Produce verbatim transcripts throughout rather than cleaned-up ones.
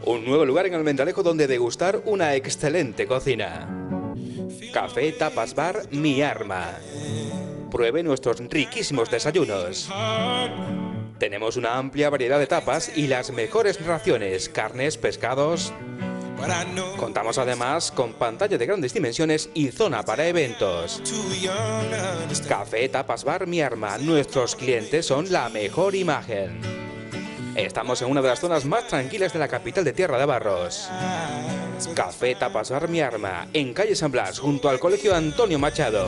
Un nuevo lugar en Almendralejo donde degustar una excelente cocina. Café Tapas Bar Mi Arma. Pruebe nuestros riquísimos desayunos. Tenemos una amplia variedad de tapas y las mejores raciones, carnes, pescados. Contamos además con pantalla de grandes dimensiones y zona para eventos. Café Tapas Bar Mi Arma. Nuestros clientes son la mejor imagen. Estamos en una de las zonas más tranquilas de la capital de Tierra de Barros. Café Tapas Bar Mi Arma, en calle San Blas, junto al Colegio Antonio Machado.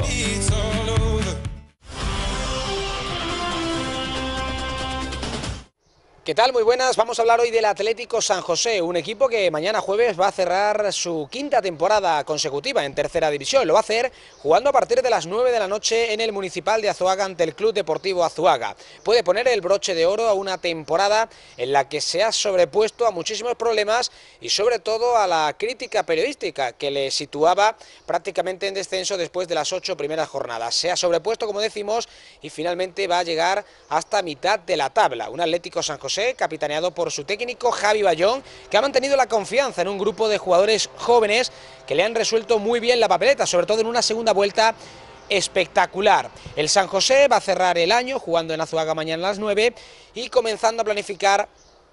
¿Qué tal? Muy buenas. Vamos a hablar hoy del Atlético San José, un equipo que mañana jueves va a cerrar su quinta temporada consecutiva en tercera división. Lo va a hacer jugando a partir de las nueve de la noche en el Municipal de Azuaga ante el Club Deportivo Azuaga. Puede poner el broche de oro a una temporada en la que se ha sobrepuesto a muchísimos problemas y sobre todo a la crítica periodística que le situaba prácticamente en descenso después de las ocho primeras jornadas. Se ha sobrepuesto, como decimos, y finalmente va a llegar hasta mitad de la tabla. Un Atlético San José capitaneado por su técnico Javi Bayón, que ha mantenido la confianza en un grupo de jugadores jóvenes que le han resuelto muy bien la papeleta, sobre todo en una segunda vuelta espectacular. El San José va a cerrar el año jugando en Azuaga mañana a las nueve y comenzando a planificar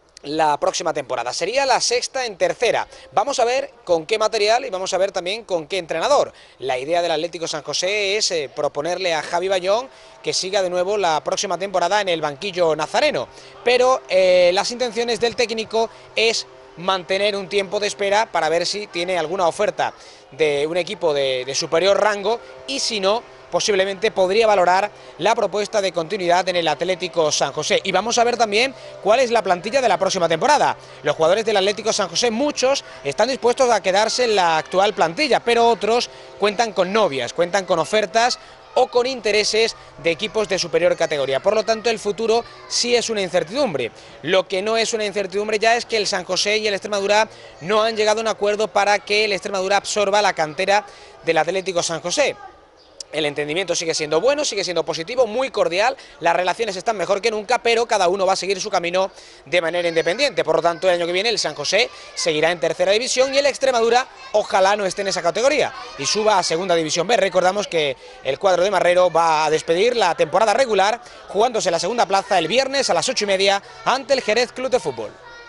la próxima temporada. Sería la sexta en tercera. Vamos a ver con qué material y vamos a ver también con qué entrenador. La idea del Atlético San José es eh, proponerle a Javi Bayón que siga de nuevo la próxima temporada en el banquillo nazareno. Pero eh, las intenciones del técnico es mantener un tiempo de espera para ver si tiene alguna oferta de un equipo de, de superior rango y si no, posiblemente podría valorar la propuesta de continuidad en el Atlético San José. Y vamos a ver también cuál es la plantilla de la próxima temporada. Los jugadores del Atlético San José, muchos están dispuestos a quedarse en la actual plantilla, pero otros cuentan con novias, cuentan con ofertas o con intereses de equipos de superior categoría. Por lo tanto, el futuro sí es una incertidumbre. Lo que no es una incertidumbre ya es que el San José y el Extremadura no han llegado a un acuerdo para que el Extremadura absorba la cantera del Atlético San José. El entendimiento sigue siendo bueno, sigue siendo positivo, muy cordial, las relaciones están mejor que nunca, pero cada uno va a seguir su camino de manera independiente. Por lo tanto, el año que viene el San José seguirá en tercera división y el Extremadura ojalá no esté en esa categoría y suba a segunda división B. Recordamos que el cuadro de Marrero va a despedir la temporada regular jugándose la segunda plaza el viernes a las ocho y media ante el Jerez Club de Fútbol.